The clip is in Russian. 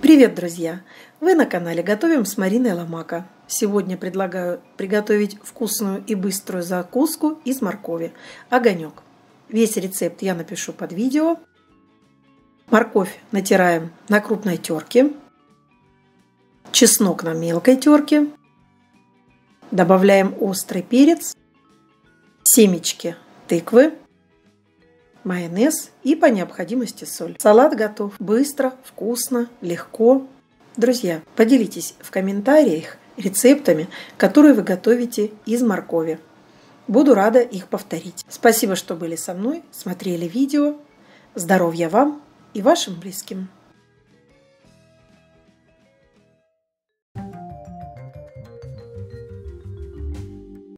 Привет, друзья! Вы на канале Готовим с Мариной Ломако. Сегодня предлагаю приготовить вкусную и быструю закуску из моркови – огонек. Весь рецепт я напишу под видео. Морковь натираем на крупной терке. Чеснок на мелкой терке. Добавляем острый перец, семечки тыквы, майонез и по необходимости соль. Салат готов быстро, вкусно, легко. Друзья, поделитесь в комментариях рецептами, которые вы готовите из моркови. Буду рада их повторить. Спасибо, что были со мной, смотрели видео. Здоровья вам и вашим близким.